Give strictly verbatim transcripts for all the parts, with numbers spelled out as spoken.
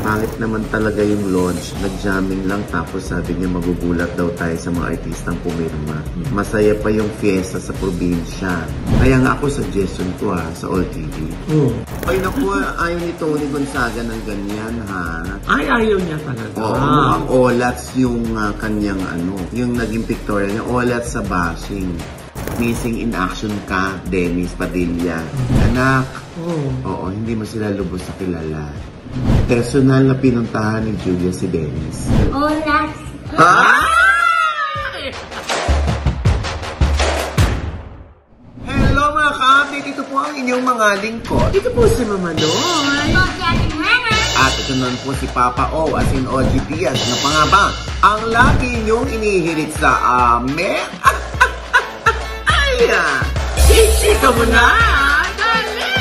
Pangit naman talaga yung launch. Nag-jamming lang tapos sabi niya magugulat daw tayo sa mga artistang pumirma. Masaya pa yung fiesta sa probinsya. Kaya nga ako, suggestion ko ha, sa All T V. Oh. Ay naku, ayaw ni Tony Gonzaga ng ganyan ha. Ay, ayaw niya talaga. Oo, ang olats yung uh, kanyang ano, yung naging pictorial niya, olats sa bashing. Missing in action ka, Dennis Padilla. Anak, oh. Oo, hindi mo sila lubos sa kilala. Personal na pinuntahan ni Julia si Dennis. Olats. Ha? Hello mga ka-update! Ito po ang inyong mga lingkod. Ito po si Mama Noy. At ito naman po si Papa O as in O G Diaz na pa nga ba ang lagi inyong inihirit sa amin. Ay! Isika mo na! Dali!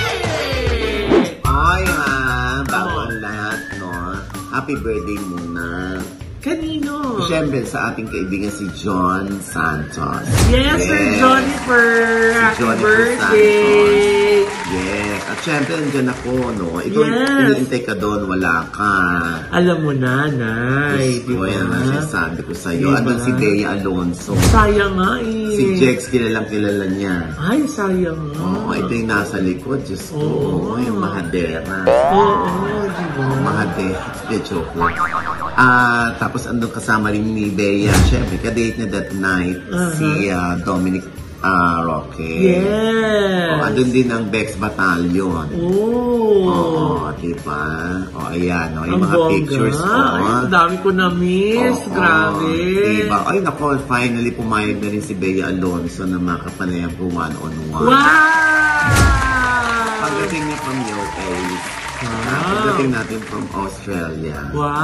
Ay ha, bago ang lahat, no? Happy birthday muna. Kanino? Siyempre sa ating kaibigan si John Santos. Yes, Sir Jonnifer! Happy Jonnifer birthday! Yes. At syempre, nandiyan ako, no? Ito, Yes. iniintay ka doon, wala ka. Alam mo na, Nay. Gusto ko yan ang sinasabi ko sa'yo. Diba? Andun si Bea Alonso. Sayang nga eh. Si Jex, kilalang kilala niya. Ay, sayang nga. Oo, ito yung nasa likod. Diyos ko, Oo. yung mahadera. Oo, di ba? Mahadera. Hindi, joke lang. Ah, tapos andun kasama rin ni Bea. Syempre, kadate niya that night, Uh-huh. si uh, Dominic uh, Roque. Yes! Oh, andun din ang Bex Battalion. Oh! Oo, diba? O, ayan, o, yung Ang mga bongga. pictures ko. Ay, ang dami ko na-miss. Oo, Grabe. Diba? Ay, nako, finally pumayag na rin si Bea Alonso na makapanayang po one-on-one. Wow! Pagdating niya from U S, Wow. pagdating natin from Australia.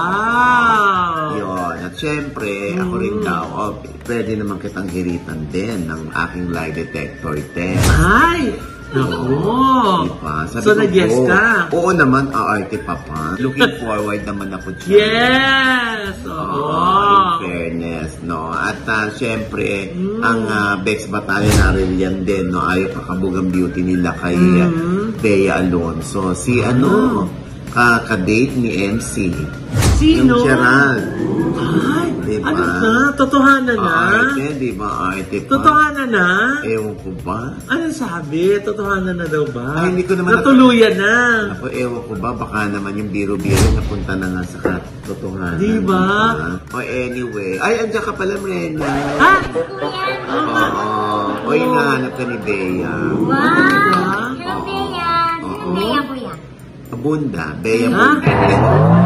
Wow! Yun. At syempre, ako rin daw, oh, pwede naman kitang hiritan din ng aking lie detector test. Ay! Naku! Diba? Sabi So, ko, nag-yes oo. ka? Oo naman, aarte pa pa. Looking forward naman ako dyan. Yes! Oo! In fairness, no? At uh, syempre, Mm. ang uh, Bex Battalion Arillian din, no? Ayaw kakabog beauty nila kay uh, Mm. Bea Alonso. Si ano, uh, kadate ni M C. Sino? Yung Gerald. Ay! Diba? Ano na? Totohanan na? Arte, di ba? Arte pa. Totohanan na? Ewan ko ba? Ano sabi? Totohanan na daw ba? Ay, hindi ko naman Natuluyan na. Ako, ewan ko ba? Baka naman yung biro-biro napunta na nga sa katotohanan. Di ba? O anyway. Ay, andyan ka pala, Mrena. Ha? Oo. O, hinahanap ka ni Bea. Wow! Hello, Bea. Oo. Bea po yan. Bunda. Bea Ha? Bunda.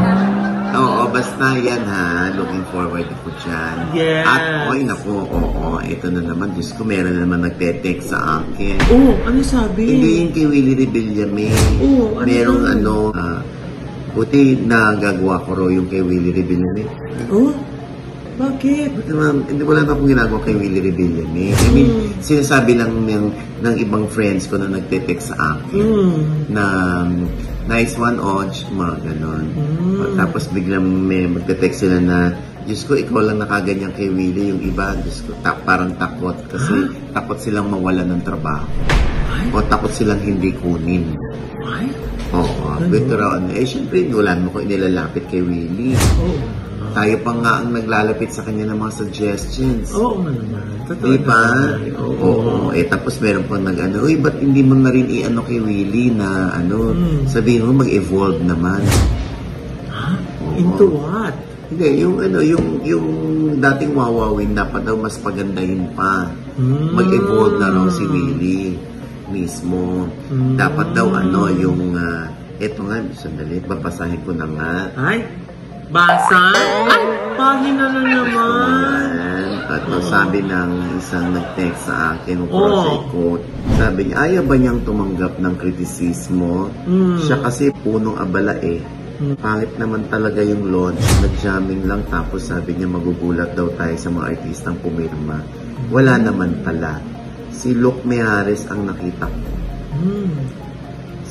Oo, basta yan ha. Looking forward ako dyan. Yes. At, oy, naku, oo. Ito na naman. Diyos ko, meron na naman nagte-text sa akin. Oh, ano sabi? Hindi yung kay Willie Rebillame. Oo, ano Merong yun? ano, ah, buti nagagawa ko raw yung kay Willie Rebillame. Oh? Bakit? Naman, hindi wala na akong ginagawa kay Willie Rebillame. I mean, Mm. sinasabi lang ng, ng ibang friends ko na nagte-text sa akin Mm. na um, nice one, Oj, mga ganon. Mm. Tapos biglang may magte-text sila na, Diyos ko, ikaw lang nakaganyan kay Willie. Yung iba, Diyos ko, ta- parang takot. Kasi takot silang mawala ng trabaho. Ay? O takot silang hindi kunin. Ay? Oo, Ano? pero ano, eh, syempre, wala mo ko inilalapit kay Willie. Oo. Tayo pa nga ang naglalapit sa kanya ng mga suggestions. Oo nga naman. Totoo Di ba? naman. Oo. Eh, tapos meron pang nag-ano, uy, ba't hindi mo na rin i-ano kay Willie na, ano, Mm. sabihin mo, mag-evolve naman. Ha? Oo. Into what? Hindi, yung ano, yung, yung dating wawawin, dapat daw mas pagandahin pa. Mm. Mag-evolve na raw si Willie mismo. Mm. Dapat daw, ano, yung, uh, eto nga, sandali, babasahin ko na nga. Ay? Basa? Ay! Pahina na naman. Ayan. At oh. Sabi ng isang nag-text sa akin, Oh. oh. quote, sabi niya, ayaw ba niyang tumanggap ng kritisismo? Mm. Siya kasi punong abala eh. Mm. Pangit naman talaga yung launch. Nag-jamming lang tapos sabi niya magugulat daw tayo sa mga artistang pumirma. Wala naman pala. Si Luke Meares ang nakita ko. Mm.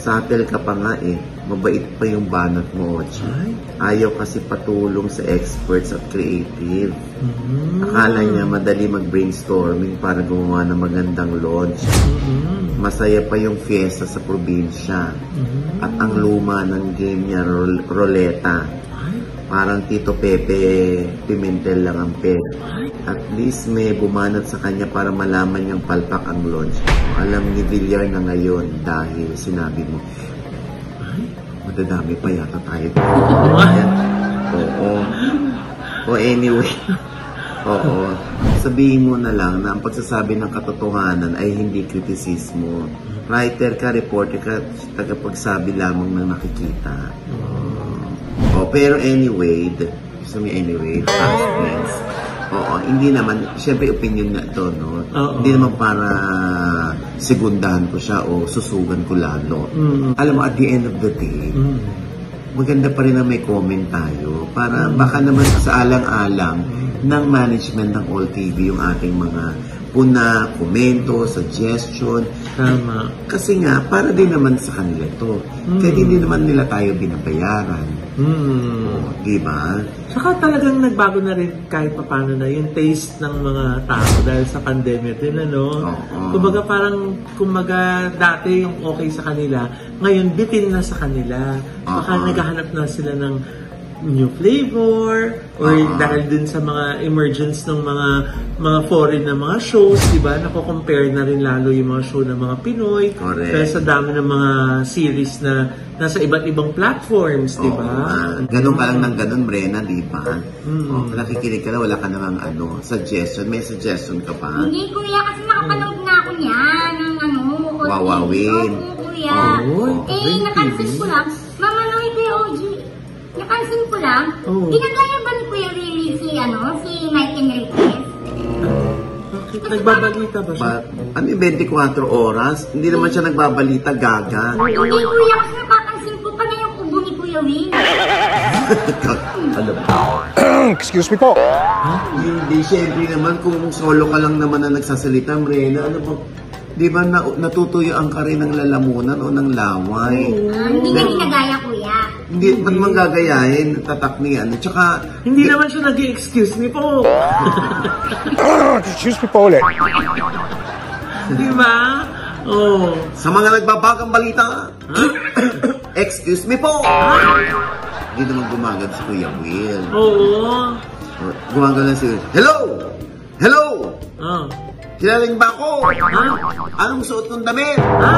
Subtle ka pa nga eh. Mabait pa yung banat mo, Ochi. Ayaw kasi patulong sa experts at creative. Mm-hmm. Akala niya madali mag-brainstorming para gumawa ng magandang launch. Mm-hmm. Masaya pa yung fiesta sa probinsya. Mm-hmm. At ang luma ng game niya, rol- roleta. Parang Tito Pepe, Pimentel lang ang peg. At least may bumanat sa kanya para malaman niyang palpak ang launch. Alam ni Villar na ngayon dahil sinabi mo, ay, madadami pa yata tayo. Ayan. Oo. O anyway. Oo. Sabihin mo na lang na ang pagsasabi ng katotohanan ay hindi kritisismo. Writer ka, reporter ka, tagapagsabi lamang ng nakikita. Oh, pero anyway, gusto mo anyway, past tense. Oo, hindi naman, syempre opinion na to, no? Oo. Hindi naman para segundahan ko siya o susugan ko lalo. Mm. Alam mo, at the end of the day, Mm. maganda pa rin na may comment tayo para baka naman sa alang-alang ng management ng All T V yung ating mga puna, komento, suggestion. Tama. Kasi nga, para din naman sa kanila to. Mm. Kaya hindi naman nila tayo binabayaran. Mm. O, di ba? Saka talagang nagbago na rin kahit paano na yung taste ng mga tao dahil sa pandemya din, ano? Oo. Kumbaga parang, kumbaga dati yung okay sa kanila, ngayon bitin na sa kanila. Baka Oo. naghahanap na sila ng new flavor or Oo. dahil dun sa mga emergence ng mga mga foreign na mga shows, di ba? Nako-compare na rin lalo yung mga show ng mga Pinoy. Correct. Kaya sa dami ng mga series na nasa iba't ibang platforms, di ba? Oo. Ganun ka lang ng ganun, Brenna, di ba? Mm. O, nakikinig ka na, wala ka namang ano, suggestion. May suggestion ka pa? Hindi kuya, kasi nakapanood na ako niyan ng ano. Wawawin. Oo kuya. Oh, eh, Wawin nakansin T V. ko lang. Mama nung Kuya O G. Nakansin ko lang. Oh. Ginagaya ba ni Kuya Willie si ano, si Mike Enriquez? Bakit? Nagbabalita ba siya? Ba, ano yung twenty-four oras? Hindi naman siya nagbabalita, gaga. Hindi kuya, kasi napapansin ko pa na yung ubo ni Kuya Willie. Alam mo. Excuse me po. Hindi, syempre naman kung solo ka lang naman na nagsasalita, Brenna, ano ba? Di ba na, natutuyuan ka rin ng lalamunan o ng laway? Ah, hindi niya ginagaya kuya. Hindi, ba't man gagayahin? Tatak niya. At saka, Hindi naman siya nag-excuse me po. Excuse me po ulit. Di ba? Oh. sa mga nagbabagang balita, excuse me po! Hindi naman gumagad si Kuya Will. Oo. Gumagad lang si Will. Hello! Hello! Oh. Kilaling ba ako? Ha? Anong suot ng damit? Ha?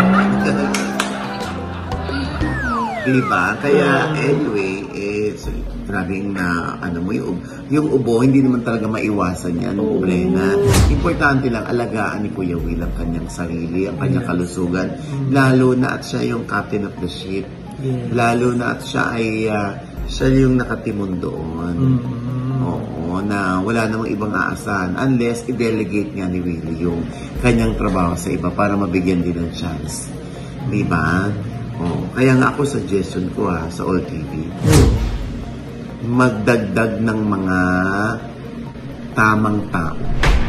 Diba? Kaya, anyway, eh, so, grabing na, ano mo, yung, yung ubo, hindi naman talaga maiwasan yan, Oo. Brenna. Importante lang, alagaan ni Kuya Will ang kanyang sarili, ang kanyang kalusugan, lalo na at siya yung captain of the ship. Yes. Lalo na at siya ay, ah, siya yung nakatimon doon. Mm. Oo, na wala namang ibang aasahan unless i-delegate nga ni Willie yung kanyang trabaho sa iba para mabigyan din ng chance. Di ba? Oh, kaya nga ako suggestion ko ha, sa All T V, magdagdag ng mga tamang tao.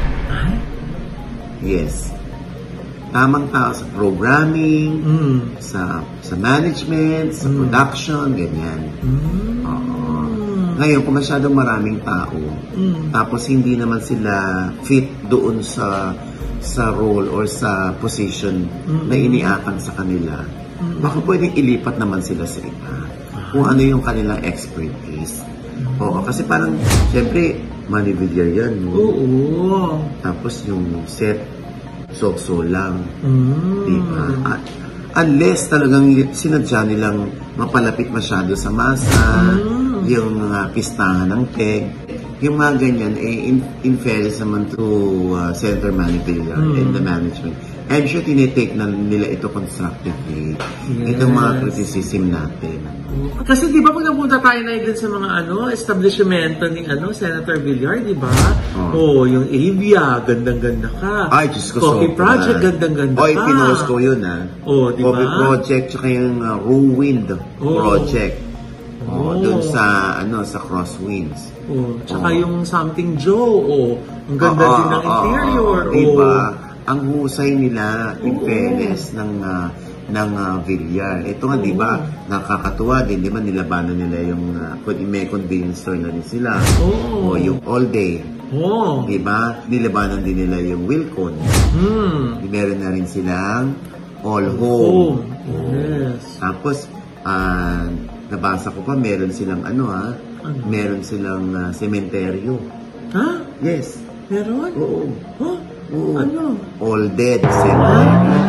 Yes. Tamang tao sa programming, Mm. sa sa management, sa production, ganyan. Mm. Oo. Ngayon, kung masyadong maraming tao, Mm. tapos hindi naman sila fit doon sa sa role or sa position na iniatang sa kanila, baka pwedeng ilipat naman sila sa iba. Kung ano yung kanilang expertise. Oo, kasi parang, syempre, Manny Villar yan, no? Oo. Tapos yung set, so-so lang. Mm. Diba? At unless talagang sinadya nilang mapalapit masyado sa masa, Mm. yung mga pistahan ng peg, yung mga ganyan, eh, in, in fairness naman to uh, Senator Manny Villar Mm. and the management, I'm sure tinitake na nila ito constructively. Yes. Itong mga criticism natin. Kasi di ba pag napunta tayo na din sa mga ano, establishmento ni ano, Senator Villar, di ba? Oh. Oh, yung Avia, gandang-ganda ka. Ay, Diyos ko, Coffee sobra. Project, gandang-ganda Oy, ka. pinost ko yun, ha? Oh, di ba? Coffee Project, tsaka yung uh, Ruined Oh. Project. Oh, Oh. doon sa, ano, sa Crosswinds. Oh, tsaka Oh. yung Something Joe, oh, ang ganda Oo, din ng oo, interior. oo, diba? Oh. Ang husay nila, in Oo. fairness, ng uh, ng uh, Villar. Ito nga, di ba, nakakatuwa din, di ba, nilabanan nila yung uh, may convenience store na rin sila. Oh. O yung All Day. Oh. Di ba? Nilabanan din nila yung Wilcon. Hmm. Meron na rin silang All Home. Oh. Yes. Tapos, uh, nabasa ko pa, meron silang ano ha, ano? Meron silang uh, sementeryo. Ha? Yes. Meron? Oo. Huh? Oo. Ano? All Dead Cemetery.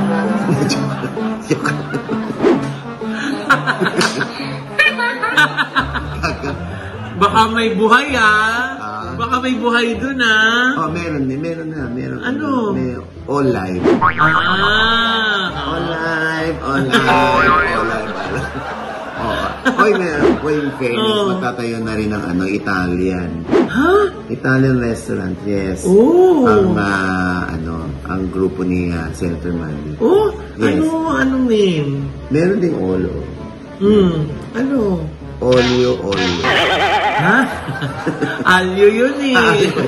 Baka may buhay ah. Ah. Baka may buhay dun ah. Oh, meron din, meron na, meron. Ano? May All Live. Ah. All Live, All Live, All Live. Oh, oy, meron po yung famous, Oh. magtatayo na rin ng ano, Italian. Ha? Italian restaurant, yes. Oh. Ang, ah, ano, ang grupo ni uh, Senator Mandy. Oh, Yes. ano, anong name? Meron ding Olo. Hmm, ano? Olio, Olio. Ha? Alyo yun eh.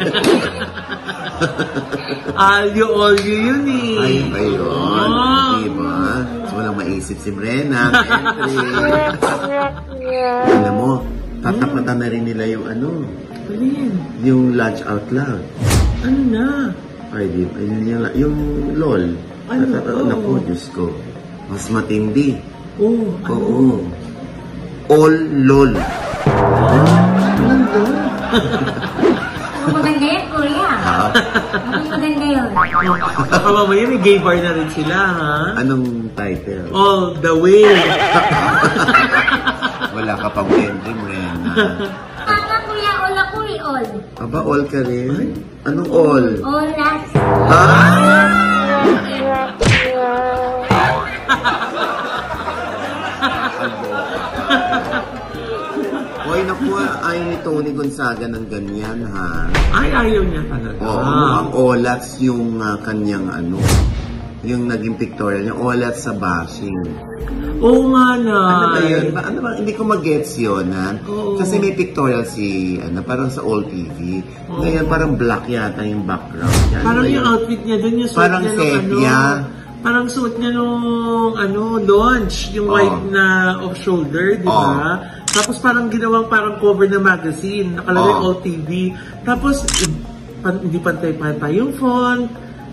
Alyo, olyo yun eh. Ay, ba yun? Oh. Diba? So, walang maisip si Brenna. Entry. Alam mo, tatapatan na rin nila yung ano, Alin? yung Lunch Out Loud. Ano na? Ay, di ba? Yung, yung, yung LOL. Ano? Tatapatan na po, Diyos ko. Mas matindi. Oh, ano? Oo. All LOL. Anong doon? Ang maganda yan, kuya. Ha? Ang maganda yun. Baka mamaya may gay bar na rin sila, ha? Anong title? All the way. Wala ka pang entry, Brenna. Tama, kuya, all ako eh, all. Aba, all ka rin? Anong all? All last. Ha? Hoy, naku, ayaw ni Tony Gonzaga ng ganyan, ha? Ay, ayaw niya talaga. Oo, ang Olats yung uh, kanyang ano, yung naging pictorial niya, Olats sa bashing. Oo nga na. Ano ba yun? Ba, ano ba? Hindi ko mag-gets yun, ha? Oo. Kasi may pictorial si, ano, parang sa All T V. Oo. Ngayon, parang black yata yung background. Yan, Parang ba yung yun? outfit niya doon, yung suit Parang niya nung sepia. ano. Parang suit niya nung ano, launch, yung Oo. white na off-shoulder, di ba? Oo. Tapos parang ginawang parang cover ng magazine, nakalagay Oo. All T V. Tapos, eh, pan, hindi pantay-pantay yung font.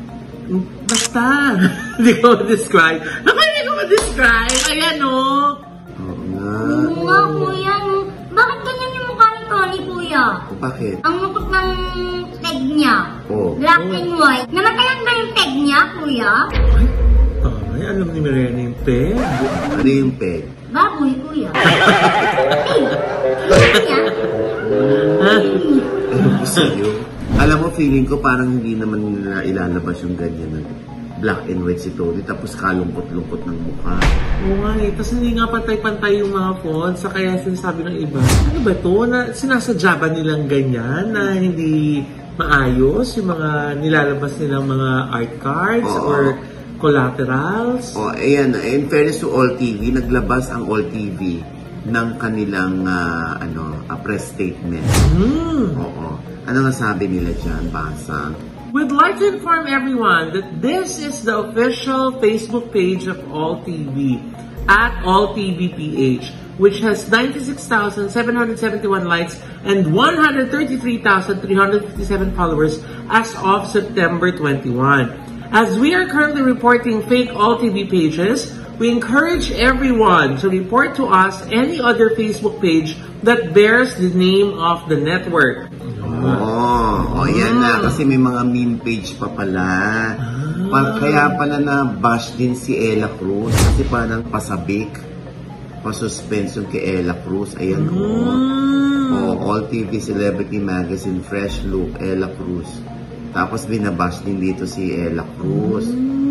Basta, hindi ko ma-describe. Naku, hindi ko ma-describe. Ayan, oh. Oo nga. Oo nga, kuya. no. Bakit ganyan yung mukha ni Tony, kuya? Bakit? Ang mutok ng peg niya. Oo. Black and white. Namatayan ba yung peg niya, kuya? Ay, alam ni Mariana yung peg. Ano yung peg? Baboy, kuya. Peg. Kuya. Ha? Ano ko sa'yo? Alam mo, feeling ko parang hindi naman nila ilalabas yung ganyan na black and white si Tony, tapos kalungkot-lungkot ng mukha. Oo nga eh. Tapos hindi nga pantay-pantay yung mga fonts. Sa kaya sinasabi ng iba, ano ba to? Na, sinasadya ba nilang ganyan na hindi maayos yung mga nilalabas nilang mga art cards Oo. or collaterals? O, ayan, in fairness to All T V, naglabas ang All T V ng kanilang ah, ano, a press statement. Hmm. Oo. Ano nga sabi nila dyan? Basa. We'd like to inform everyone that this is the official Facebook page of All T V at All T V P H, which has ninety-six thousand seven hundred seventy-one likes and one hundred thirty-three thousand three hundred fifty-seven followers as of September twenty-first. As we are currently reporting fake All T V pages, we encourage everyone to report to us any other Facebook page that bears the name of the network. Oo. O, yan na. Kasi may mga meme page pa pala. Pa- kaya pala na bash din si Ella Cruz. Kasi parang pasabik. Pa-suspense yung kay Ella Cruz. Ayan, o. Oh, All T V Celebrity Magazine, Fresh Look, Ella Cruz. Tapos binabash din dito si Ella Cruz.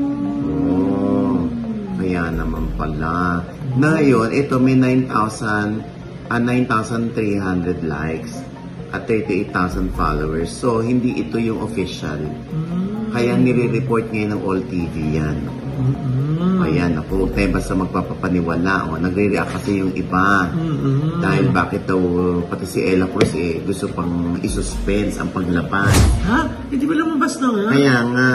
Oh, kaya naman pala. Ngayon, ito may nine thousand, ah, nine thousand three hundred likes at thirty-eight thousand followers. So, hindi ito yung official. Kaya nire-report ngayon ng All T V yan. Ayan, ako, huwag tayo basta magpapapaniwala. O, nagre-react kasi yung iba. Mm-mm. Dahil bakit daw, pati si Ella Cruz eh, gusto pang isuspense ang paglabas. Ha? Hindi ba lumabas na nga? Kaya nga,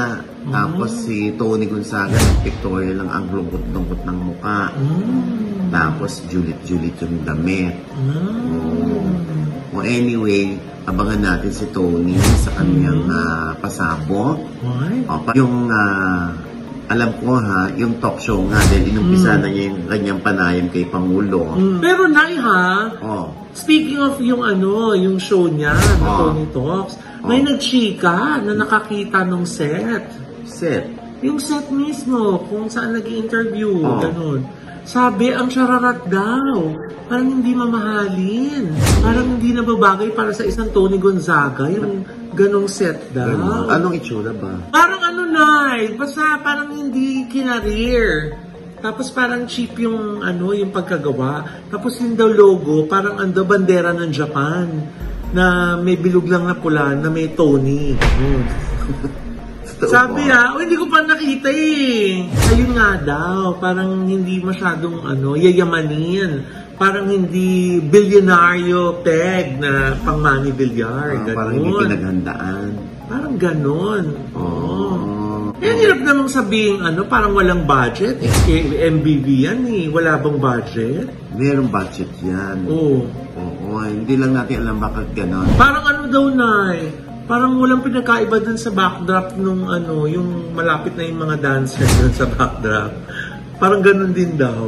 Tapos si Tony Gonzaga, pictorial lang ang lungkot-lungkot ng mukha. Mm. Tapos julit-julit yung damit. Mm. Oh. Oh, anyway, abangan natin si Tony sa kanyang uh, pasabog. Why? Oh, pa- yung uh, alam ko ha, yung talk show nga dahil inumpisa Mm. na niya yung kanyang panayam kay Pangulo. Mm. Pero Nay ha, Oh. speaking of yung ano, yung show niya, na Oh. Tony Talks, may Oh. nagchika na nakakita ng set. Set. Yung set mismo, kung saan nag-i-interview, Oh. ganun. Sabi, ang chararat daw, parang hindi mamahalin. Parang hindi nababagay para sa isang Tony Gonzaga, yung ganong set daw. Ganun. Anong itsura ba? Parang ano na, basta parang hindi kinareer. Tapos parang cheap yung ano, yung pagkagawa. Tapos yung daw logo, parang ando bandera ng Japan na may bilog lang na pula na may Tony. Ganun. Sabi ha, oh, hindi ko pa nakita eh. Ayun nga daw, parang hindi masyadong ano, yayamanin. Parang hindi bilyonaryo peg na pang money bilyar. Ah, Ganon. parang hindi pinaghandaan. Parang ganon. Oh. Eh, hirap namang sabihin, ano, parang walang budget. Eh, M B V yan eh. Wala bang budget? Merong budget yan. Oo. Oo, hindi lang natin alam bakit gano'n. Parang ano daw, Nay? Parang walang pinagkaiba dun sa backdrop nung ano, yung malapit na yung mga dancers dun sa backdrop. Parang ganun din daw.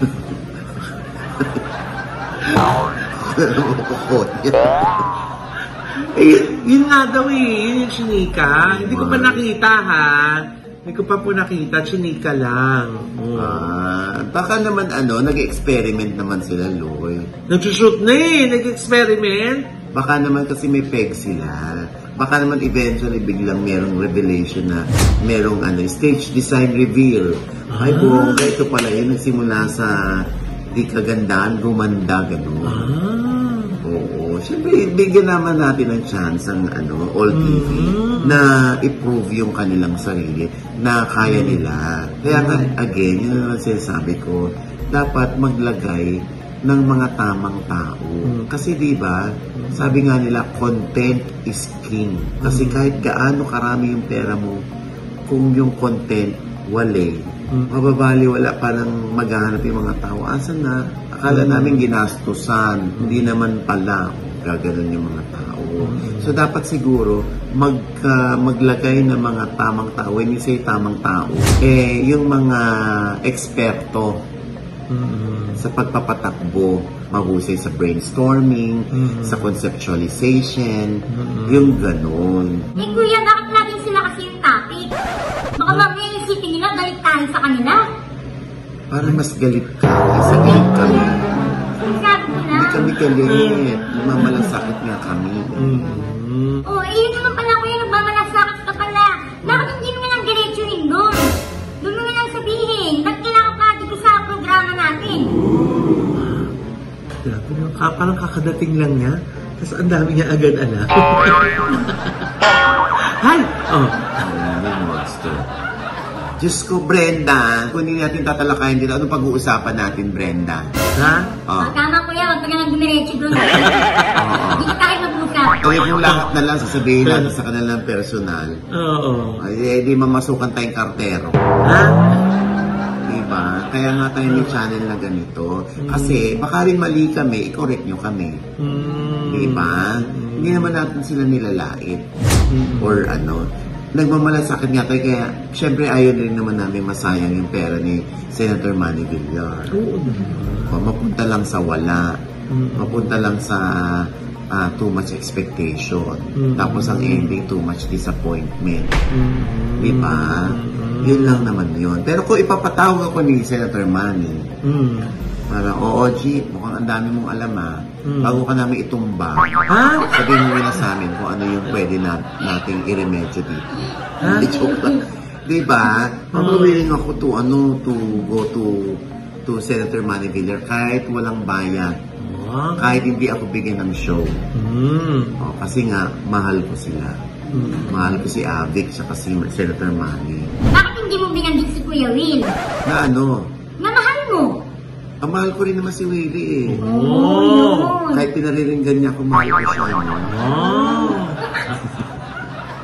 Eh, yun nga daw eh. Yun yung chinika. Hindi ko pa nakita ha. Hindi ko pa po nakita. Chinika lang. Oh. Ah, baka naman ano, nag-experiment naman sila, Loy. Nagsushoot na eh. Nag-experiment. Baka naman kasi may peg sila. Baka naman eventually biglang merong revelation na merong ano, stage design reveal. Ay, Ah. bongga, ito pala yun. Nagsimula sa di kagandahan, gumanda, gano'n. Ah. Oo. Siyempre, bigyan naman natin ng chance ang ano, All T V Mm. na i-prove yung kanilang sarili na kaya nila. Kaya nga, again, yun naman sinasabi ko, dapat maglagay ng mga tamang tao. Kasi di ba, sabi nga nila, content is king. Kasi kahit gaano karami yung pera mo, kung yung content wale, mababali, wala parang maghahanap yung mga tao. Asan na? Akala namin ginastusan. Hindi naman pala. Gaganon yung mga tao. So, dapat siguro, mag, uh, maglagay ng mga tamang tao. When you say tamang tao, eh, yung mga eksperto sa pagpapatakbo, mahusay sa brainstorming, sa conceptualization, yung ganon. Eh kuya, bakit laging sila kasi yung topic? Baka mamaya isipin nila galit tayo sa kanila. Parang mas galit ka kaysa galit kami. Sinasabi ko na. Hindi kami galit. Mamalasakit nga kami. Mm. Oh, eh yun naman pala kuya, nagmamalasakit ka pala. Bakit hindi mo lang diretso rin doon? Doon mo na lang sabihin, ba't kailangan pa dito sa programa natin? Grabe, no? Ka- parang kakadating lang niya. Tapos ang dami niya agad alam. Hi! Oh. Maraming monster. Diyos ko, Brenda. Kung hindi natin tatalakayin dito, anong pag-uusapan natin, Brenda? Ha? Oh. Oh, tama kuya, wag ka na lang dumiretso doon. Oo. Hindi tayo mag-usap. Kaya kung lahat na lang sasabihin natin sa kanilang personal, Oo. ay di mamasukan tayong kartero. Ha? Diba? Kaya nga tayo may channel na ganito. Kasi baka rin mali kami, i-correct nyo kami. Mm. Diba? Hindi naman natin sila nilalait. Or ano. Nagmamalasakit nga tayo. Kaya syempre ayaw rin naman namin masayang yung pera ni Senator Manny Villar. Oo. O, mapunta lang sa wala. Mapunta lang sa ah, too much expectation. Tapos ang ending, too much disappointment. Di ba? Yun lang naman yun. Pero kung ipapatawag ako ni Senator Manny, Mm. parang, oo, G, mukhang ang dami mong alam ah. Bago ka namin itumba, Ha? sabihin mo na sa amin kung ano yung pwede na, nating i-remedyo dito. Ha? Hindi, joke lang. Di ba? Mapawiling ako to, ano, to go to to Senator Manny Villar kahit walang bayad. Wow. Kahit hindi ako bigyan ng show. Mm. O, kasi nga, mahal ko sila. Mahal ko si Avic sa si Senator Manny. Bakit hindi mo binanggit si Kuya Will? Na ano, Na mahal mo? ang mahal ko rin naman si Willie eh. Oh. Yun. Kahit pinariringgan niya ako, mahal ko siya. No? Oh.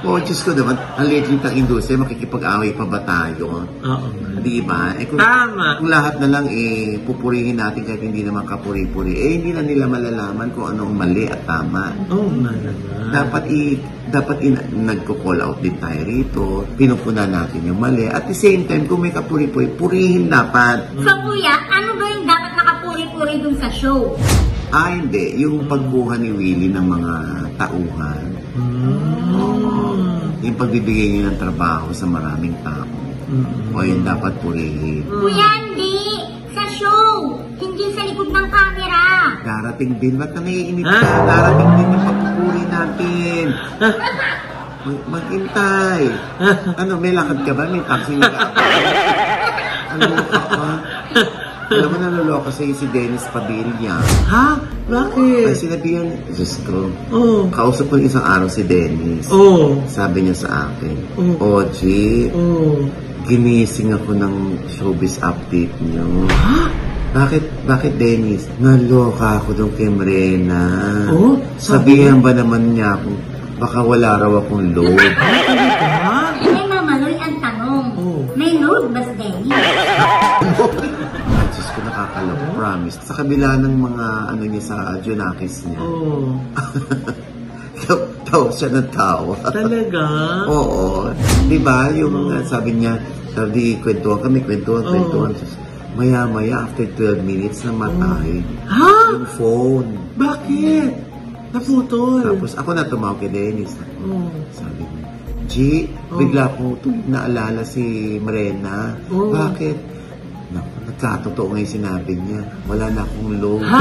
Oh, Diyos ko naman, ang lately ng industriya, makikipag-away pa ba tayo? Oo. Di ba? Eh, kung, Tama. kung lahat na lang eh, pupurihin natin kahit hindi naman kapuri-puri, eh, hindi na nila malalaman kung anong mali at tama. Oo nga naman. Dapat i dapat i nagko-call out din tayo rito, pinupuna natin yung mali. At the same time, kung may kapuri-puri, purihin dapat. So kuya, ano ba yung dapat nakapuri-puri dun sa show? Ah, hindi. Yung pagbuha ni Willie ng mga tauhan. Oo. Yung pagbibigay niya ng trabaho sa maraming tao. O yun dapat purihin. Kuya, hindi. Sa show. Hindi sa likod ng camera. Darating din. Ba't ka naiinip Ha? ka? Darating din yung pagpupuri natin. Mag Maghintay. Ano, may lakad ka ba? May taxi na ka? Ano ka pa? Alam mo, naluloko sa'yo si Dennis Padilla. Ha? Ay, Bakit? sinabihan, Diyos ko, Oo. kausap ko isang araw si Dennis. Oo. Sabi niya sa akin, Oh. O G, Oo. ginising ako ng showbiz update niyo. Ha? Bakit, bakit Dennis? Naloka ako doon kay Marena. Oh, Sabihan ba naman niya ako, baka wala raw akong load. Ha? Eh, mamaloy ang tanong. Oh. May load ba si Denny? Ay, Diyos ko, nakakaloko, promise. Sa kabila ng mga ano niya sa Junakis niya, Oo. taw- tawa siya ng tawa. Talaga? Oo. Di ba? Yung uh, sabi niya, sabi, kwentuhan kami, kwentuhan, Oo. kwentuhan. Maya-maya, after twelve minutes, namatay. Ha? Yung phone. Bakit? Naputol. Tapos ako na tumawag kay Dennis. Oo. Sabi niya, G, bigla ko tuloy naalala si Marena. Oo. Bakit? Naku, nagkatotoo nga yung sinabi niya. Wala na akong load. Ha?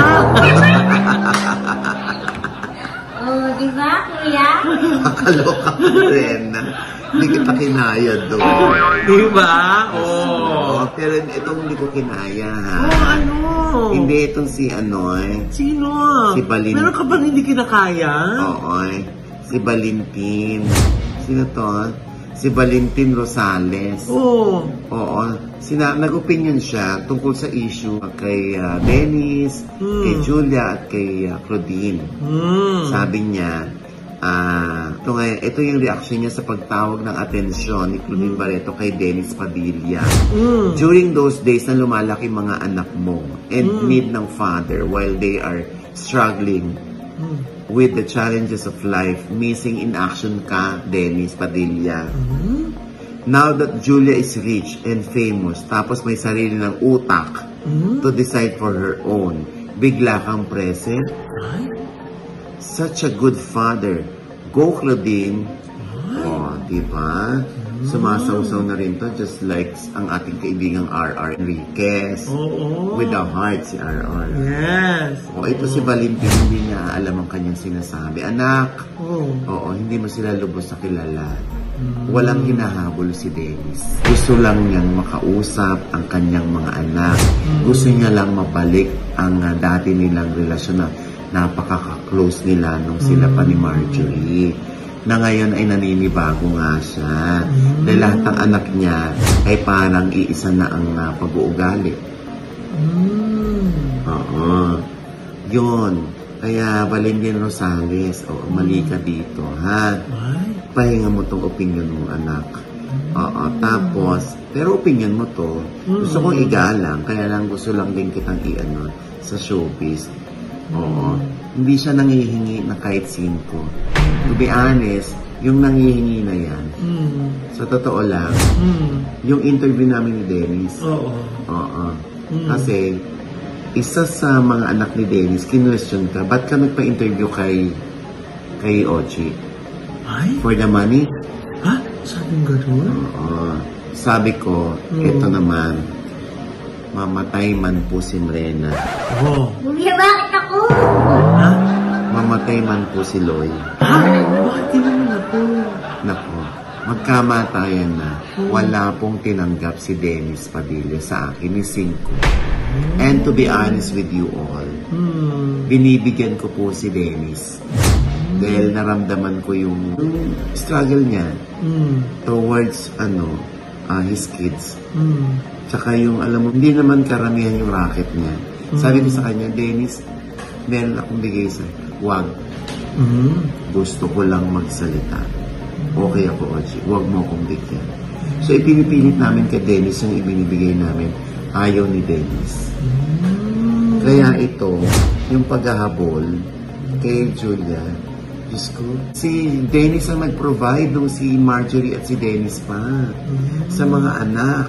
Oh, di ba, kuya? Nakaloka ko, Marena. Hindi kita kinaya doon. Di ba? Oo. Oo, pero itong hindi ko kinaya, ha? Oh, ano? Hindi, itong si ano, eh. Sino? Si Balin. Meron ka bang hindi kinakaya? Oo, eh. Si Valentin. Sino to? Si Valentin Rosales. Oo. Oo. Sina nag-opinion siya tungkol sa issue kay uh, Dennis, Hmm. kay Julia, at kay uh, Claudine. Hmm. Sabi niya, ah, ito, nga, ito yung reaction niya sa pagtawag ng atensyon ni Claudine Barreto kay Dennis Padilla. Hmm. During those days na lumalaki mga anak mo and need ng father while they are struggling Hmm. with the challenges of life, missing in action ka, Dennis Padilla. Hmm. Now that Julia is rich and famous, tapos may sarili ng utak Hmm. to decide for her own, bigla kang present. Ay? Such a good father. Go, Claudine. Oh, di ba? Sumasawsaw na rin to, just like ang ating kaibigang R R Enriquez. Oo. With a heart, si R R. Yes. O, ito si Valentin, hindi niya alam ang kanyang sinasabi. Anak, Oo. oo, hindi mo sila lubos na kilala. Walang hinahabol si Dennis. Gusto lang niyang makausap ang kanyang mga anak. Gusto niya lang mabalik ang uh, dati nilang relasyon na napaka-close nila nung sila pa ni Marjorie. Na ngayon ay naninibago nga siya. Dahil lahat ng anak niya ay parang iisa na ang uh, pag-uugali. Hmm. Oo. Yun. Kaya Valentin Rosales, o mali ka dito, ha? Ay? Pahinga mo tong opinion mo, anak. Oo. Tapos, pero opinion mo to, gusto kong igalang, kaya lang gusto lang din kitang i-ano sa showbiz. Oo. Hindi siya nangihingi na kahit cinco. To be honest, yung nangihingi na yan, Hmm. sa totoo lang, Hmm. yung interview namin ni Dennis, Oo. oo. Kasi, isa sa mga anak ni Dennis, kinwestiyon ka, ba't ka nagpa-interview kay kay Ochi? Ay? For the money? Ha? Sabing gano'n? Oo. Sabi ko, ito naman, mamatay man po si Marena, Oo. Kuya, bakit ako? Ha? mamatay man po si Loy. Ha? Bakit di naman ako? Nako, magkamatayan na, wala pong tinanggap si Dennis Padilla sa akin ni Cinco. And to be honest with you all, Hmm. binibigyan ko po si Dennis. Dahil naramdaman ko yung, yung struggle niya Hmm. towards ano uh, his kids. Hmm. Tsaka yung, alam mo, hindi naman karamihan yung racket niya. Sabi ko sa kanya, Dennis, meron akong bigay sa, wag, Hmm. gusto ko lang magsalita. okay ako, Oji. Huwag mo akong bigyan. So, ipinipilit namin kay Dennis yung ibinibigay namin. Ayaw ni Dennis. Kaya ito, yung paghahabol kay Julia, Diyos ko, si Dennis ang nag-provide nung si Marjorie at si Dennis pa sa mga anak.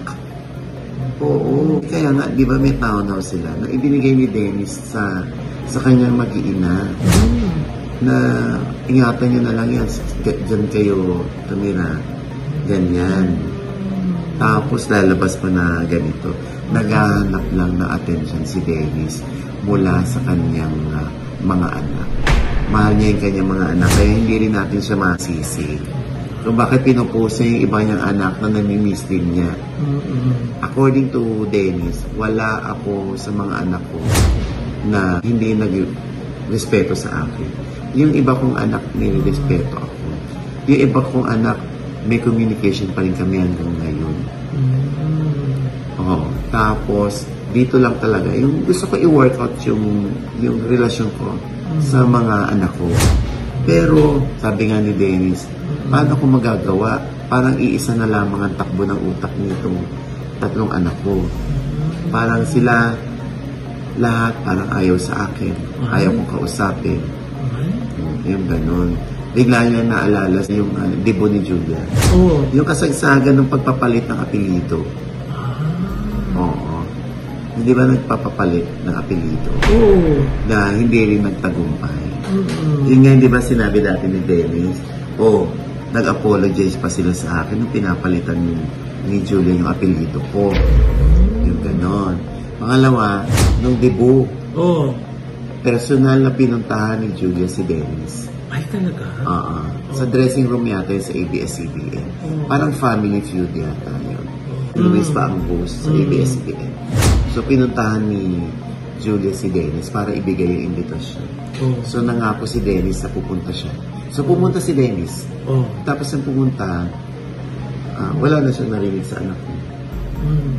Oo. Kaya nga, di ba may tao-now sila na ibinigay ni Dennis sa sa kanyang mag-iina na ingatan nyo na lang yan, dyan kayo tumira. Ganyan. Tapos lalabas pa na ganito. Naghahanap lang na attention si Dennis mula sa kanyang uh, mga anak. Mahal niya yung kanyang mga anak, kaya hindi rin natin siya masisi. So bakit pinupost niya yung iba niyang anak na namimiss din niya? Mm-hmm. According to Dennis, wala ako sa mga anak ko na hindi nag-respeto sa akin. Yung iba kong anak, nire-respeto ako. Yung iba kong anak, may communication pa rin kami hanggang ngayon. Mm-hmm. Oh, tapos, dito lang talaga, yung gusto ko i-workout yung, yung relasyon ko mm-hmm. sa mga anak ko. Pero, sabi nga ni Dennis, mm-hmm. paano ko magagawa? Parang iisa na lamang ang takbo ng utak nitong tatlong anak ko. Mm-hmm. Parang sila, lahat parang ayaw sa akin. Mm-hmm. Ayaw kong kausapin. Mm-hmm. Yung ganun. Bigla niya naalala yung uh, debo ni Julia. Oh. Yung kasagsagan ng pagpapalit ng apelido. Ah. Oo. Hindi ba nagpapapalit ng apelido? Oh. Na hindi rin nagtagumpay. Mm-hmm. Yun nga, hindi ba sinabi dati ni Dennis? Oh, nag-apologize pa sila sa akin nung pinapalitan ni, ni Julia yung apelido ko. Mm-hmm. Yung ganon. Pangalawa, nung debo. Oh. Personal na pinuntahan ni Julia si Dennis. Ay, talaga? Oo. Uh-uh. Oh. Sa dressing room yata sa A B S C B N. Oh. Parang family feud yata yun. Oh. Luis pa ang host sa mm. A B S C B N. So, pinuntahan ni Julia si Dennis para ibigay yung invitation. Oh. So, nangako si Dennis na pupunta siya. So, pumunta si Dennis. Oh. Tapos, ang pumunta, uh, wala na siyang narinig sa anak niya. Mm.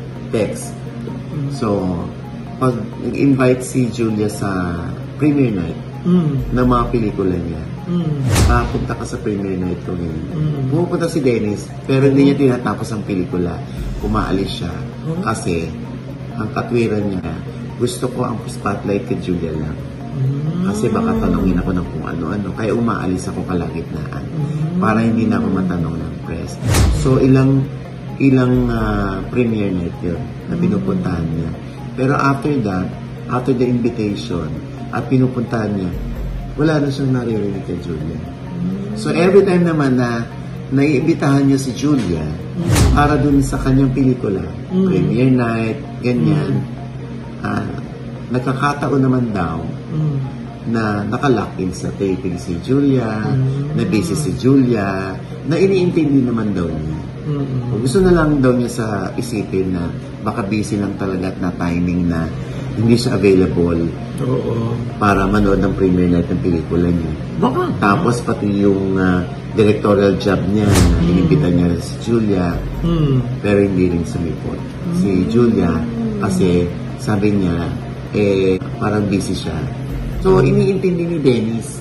Text. Mm. So, pag nag-invite si Julia sa premiere night, Mm. ng mga pelikula niya. Mm. Papunta ka sa premiere night ko ngayon. Mm. Pupunta si Dennis, pero hindi niya tinatapos ang pelikula. Umaalis siya. Mm. Kasi, ang katwiran niya, gusto ko ang spotlight kay Julia lang. Mm. Kasi baka tanongin ako ng kung ano-ano. Kaya umaalis ako kalagitnaan. Mm. Para hindi na ako matanong ng press. So, ilang ilang uh, premiere night yun na pinupuntahan niya. Pero after that, after the invitation, at pinupuntahan niya, wala na siyang naririnig kay Julia. So, every time naman na naiimbitahan niya si Julia mm. para dun sa kanyang pelikula, mm. premiere night, ganyan, mm. uh, nagkakataon naman daw mm. na nakalock-in sa taping si Julia, mm. na busy si Julia, na iniintindi naman daw niya. Mm-hmm. Gusto na lang daw niya sa isipin na baka busy lang talaga at na timing na hindi siya available Oo. para manood ng premiere night ng pelikula niya. Baka. Tapos pati yung uh, directorial job niya na mm. inimbita niya si Julia, mm. pero hindi rin sumipot. Mm. Si Julia, kasi sabi niya, eh, parang busy siya. So, iniintindi ni Dennis.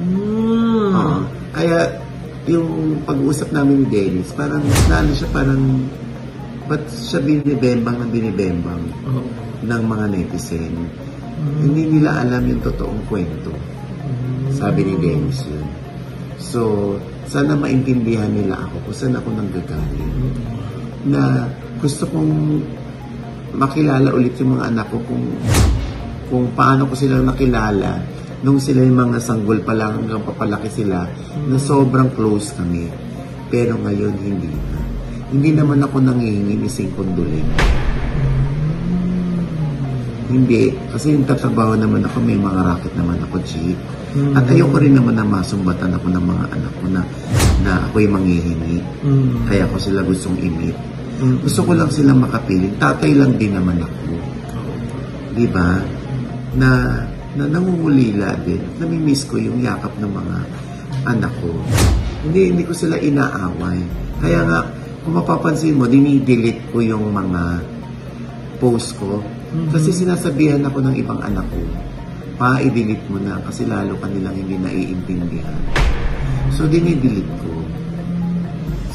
Mm. Uh, kaya, yung pag-uusap namin ni Dennis, parang, nalo siya parang, ba't siya binibembang ng binibembang? Oh. ng mga netizen. Mm-hmm. Hindi nila alam yung totoong kwento. Mm-hmm. Sabi ni Dennis yun. So, sana maintindihan nila ako kung saan ako nanggagaling. Mm-hmm. Na gusto kong makilala ulit yung mga anak ko kung kung paano ko sila nakilala nung sila yung mga sanggol pa lang hanggang papalaki sila mm-hmm. na sobrang close kami. Pero ngayon, hindi na. Hindi naman ako nangihingi ni Sing Condoling. Hindi. Kasi yung tatrabaho naman ako, may mga racket naman ako, G. Mm. At ayoko rin naman na masumbatan ako ng mga anak ko na, na ako'y manghihingi. Mm. Kaya ko sila gustong imit. Mm. Gusto ko lang silang makapiling. Tatay lang din naman ako. Diba? Na, na nangungulila din. Namimiss ko yung yakap ng mga anak ko. Hindi, hindi ko sila inaaway. Kaya nga, kung mapapansin mo, dinidelete ko yung mga post ko. Mm-hmm. Kasi sinasabihan ako ng ibang anak ko, pa, i-delete mo na kasi lalo kanilang hindi naiintindihan. So, dinidelete ko.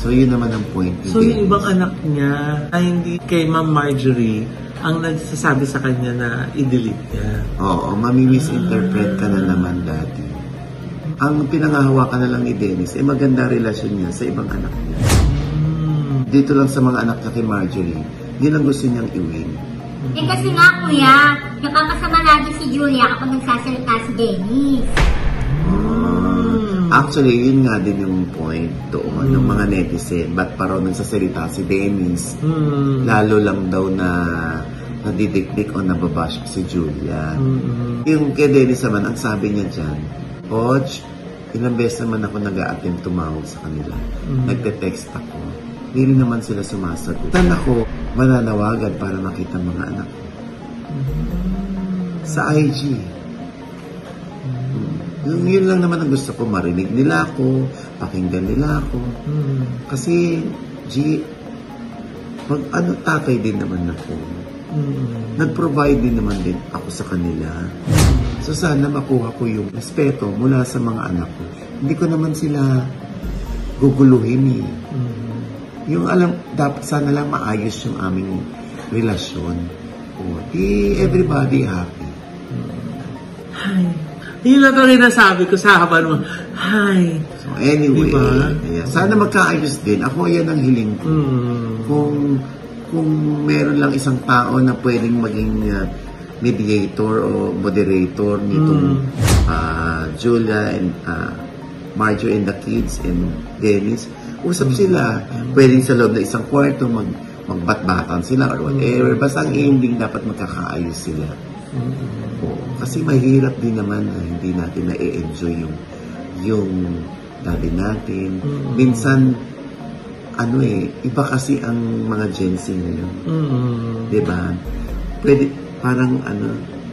So, yun naman ang point ni So, Dennis. yung ibang anak niya ay hindi kay Ma'am Marjorie ang nagsasabi sa kanya na i-delete niya. Oo, mami-misinterpret ka na naman dati. Ang pinangahawakan na lang ni Dennis, eh maganda relasyon niya sa ibang anak niya. Hmm. Dito lang sa mga anak niya kay Marjorie, yun ang gusto niyang i-win. Eh kasi nga kuya, nakakasama lagi si Julia kapag nagsasalita si Dennis. Hmm. Actually, yun nga din yung point doon ng mga netizen. Ba't pa raw nagsasalita si Dennis? Hmm. Lalo lang daw na nadidikdik o nababash si Julia. Hmm. Yung kay Dennis naman, ang sabi niya dyan, Coach, ilang beses naman ako nag-a-attempt tumawag sa kanila. Mm. Nagte-text ako. Hindi naman sila sumasagot. Saan ako mananawagan para makita mga anak ko? Mm. Sa I G. Mm. Yun, yun lang naman ang gusto ko. Marinig nila ako, pakinggan nila ako. Mm. Kasi, G, mag, ano, tatay din naman ako. Mm. Nag-provide din naman din ako sa kanila. So sana makuha ko yung respeto mula sa mga anak ko. Hindi ko naman sila guguluhin eh. Mm. Yung alam, dapat sana lang maayos yung aming relasyon. O, eh, everybody happy. Hi. Yun lang ito rin nasabi ko sa haba mo. Hi. So anyway, Diba? ayan, sana magkaayos din. Ako yan ang hiling ko. Mm. Kung, kung meron lang isang tao na pwedeng maging uh, mediator o moderator nitong Mm. uh, Julia and uh, Marjorie and the kids and Dennis, usap sila. Pwedeng sa loob na isang kwarto mag magbatbatan sila or whatever. Basta ang ending dapat magkakaayos sila. Mm. Oo. Kasi mahirap din naman na hindi natin na-enjoy yung yung daddy natin. Mm. Minsan ano eh, iba kasi ang mga Gen Z ngayon. Mm. Diba? Pwede parang ano.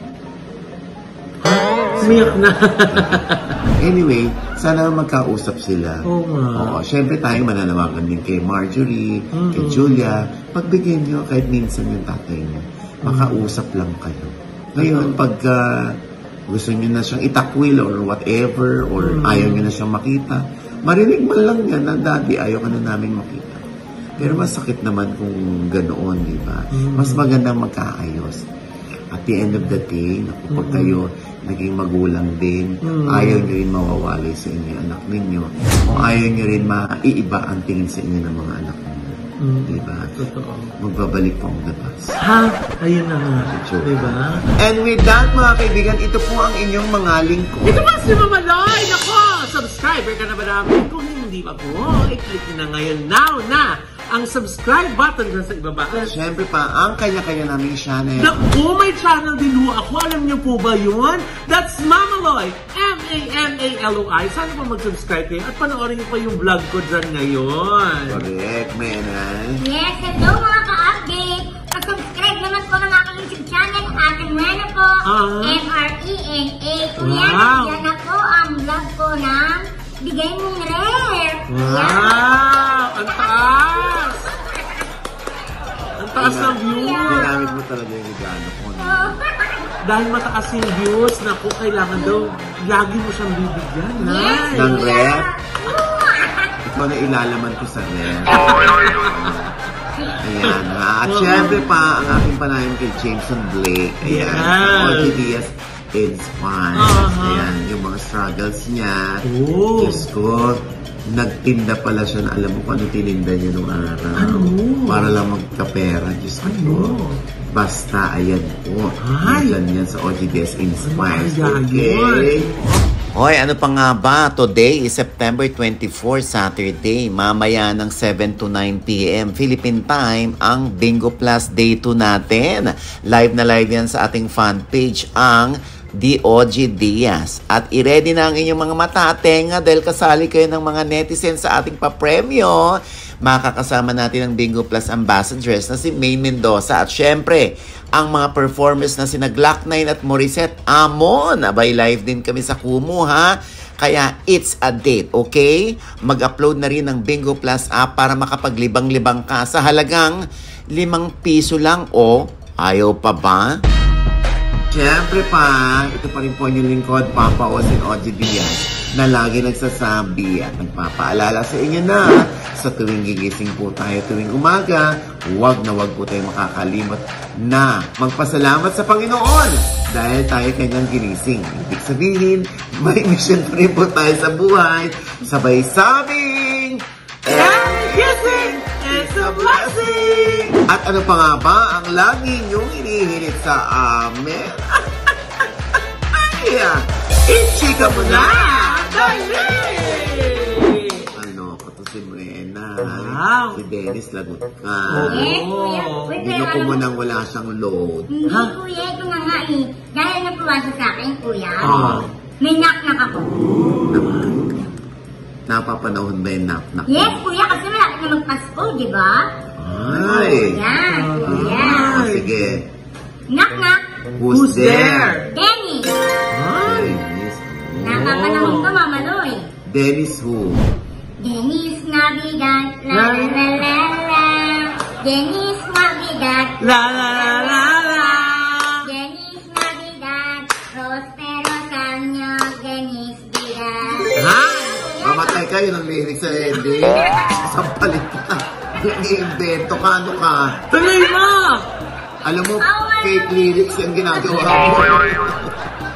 Umiyak na. Anyway, sana magkausap sila. Oo nga. Oo, syempre tayo mananawagan din kay Marjorie, Mm-hmm. kay Julia. Pagbigyan nyo kahit minsan yung tatay nyo. Makausap lang kayo. Ngayon, pagka gusto nyo na siyang itakwil or whatever, or Mm-hmm. ayaw nyo na siyang makita, marinig man lang yan na, Daddy, ayaw ka na namin makita. Pero masakit naman kung ganoon, di ba? Mm-hmm. Mas magandang magkaayos. At the end of the day, naku, pag kayo naging magulang din, Mm. ayaw nyo rin mawawalay sa inyo anak ninyo, o ayaw nyo rin maiiba ang tingin sa inyo ng mga anak ninyo. Mm. Diba? Totoo. Magbabalik pa ang labas. Ha? Ayun na nga. Joke. Diba? And with that, mga kaibigan, ito po ang inyong mga lingkod. Ito ba si Mama Loy? Nako! Subscriber ka na ba namin? Kung hindi pa po, i-click na ngayon now na ang subscribe button dyan sa ibaba. Siyempre pa, ang kanya-kanya naming channel. Naku, may channel din ho ako. Alam niyo po ba yun? That's Mama Loy. M A M A L O I. Sana po mag-subscribe kayo at panoorin niyo pa yung vlog ko dyan ngayon. Correct, Menan. Yes, hello mga ka-update! Pag-subscribe naman po ng aking YouTube channel, Ate Rena po, Ah. M R E N A. Kuya, Wow. yan na po ang vlog ko ng Bigay Mong Rare. Wow! Ang taas! Ang taas ng views! Ginamit mo talaga yung regalo ko. No? Dahil mataas yung views, naku, kailangan daw lagi mo siyang bibigyan. Nice! Ng rep. Ikaw na ilalaman ko sa rep. Ayan ha. At syempre pa, ang aking panayam kay Jameson Blake. Ayan. Yes. All the Diaz Inspires. Uh-huh. Ayan. Yung mga struggles niya. Oh. Diyos ko, nagtinda pala siya na alam mo kung ano tininda niya nung araw. Ano? Para lang magkapera. Diyos ko. Ano? Basta, ayan po. Ay. Nandyan yan sa O G D S Inspires. Ano kaya Okay? yun? Hoy, ano pa nga ba? Today is September twenty-fourth, Saturday. Mamaya ng seven to nine p m Philippine Time, ang Bingo Plus Day two natin. Live na live yan sa ating fan page, ang D O G Diaz. At i-ready na ang inyong mga mata, tenga, dahil kasali kayo ng mga netizens sa ating papremyo. Makakasama natin ang Bingo Plus Ambassadress na si May Mendoza. At syempre, ang mga performers na sina Glock nine at Morissette Amon. Abay, live din kami sa Kumu, ha? Kaya, it's a date, okay? Mag-upload na rin ng Bingo Plus app para makapaglibang-libang ka sa halagang limang piso lang, o ayaw pa ba? Siyempre pa, ito pa rin po yung lingkod, Papa Osin O G Diaz. na lagi nagsasabi at nagpapaalala sa inyo na sa tuwing gigising po tayo tuwing umaga, huwag na huwag po tayo makakalimot na magpasalamat sa Panginoon dahil tayo kanyang ginising. Ibig sabihin, may mission pa rin po tayo sa buhay. Sabay sabing, every kissing is a blessing! At ano pa nga ba ang lagi niyong inihilit sa amin? Ay, ichika mo na! Dali! Ano, kato si Brena. Wow. Si Dennis lagot ka. Yes, kuya. Wait, Hindi wait, ko mo ano? nang wala siyang load. Hindi, Ha? kuya. Ito na nga eh. Dahil napuwasa sa akin, kuya. Ah. May knock-knock ako. Napapanahon ba yung knock-knock? Yes, kuya. Kasi malapit na magpasko, di ba? Ay! Yan, kuya. Ah, sige. Knock-knock. Who's, Who's there? Dennis. Ay! Dennis. Napapanahon ko, Mama Loy. Dennis who? Dennis Navidad, la la la la la. Dennis Navidad, La la la la la. Dennis Navidad, Prospero Sanyo, Dennis Vidal. Ha? Mamatay kayo ng lyrics sa ending. Sampalit ka. I-invento ka, ano ka? Tuloy mo! Alam mo, Oh, fake lyrics yung ginagawa mo.